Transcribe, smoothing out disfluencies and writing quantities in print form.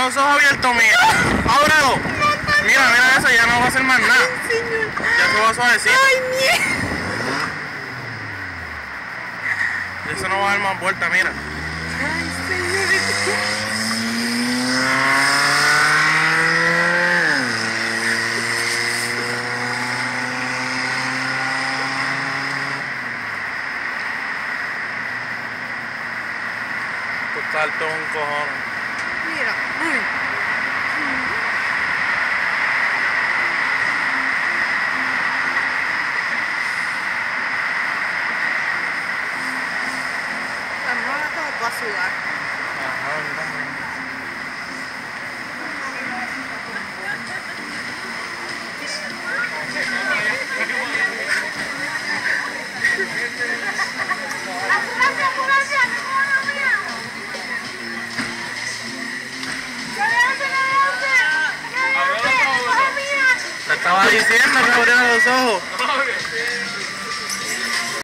los ojos abiertos, mira. Ábrelo. Mira, mira eso, ya no va a hacer más nada. Ya se va suavecito. ¡Ay, mierda! Eso no va a dar más vuelta, mira. ¡Ay, señor! Tu salto es un cojón. Mira. La hermana estaba toda sudar. Ajá, mira. Te estaba diciendo que abriera los ojos.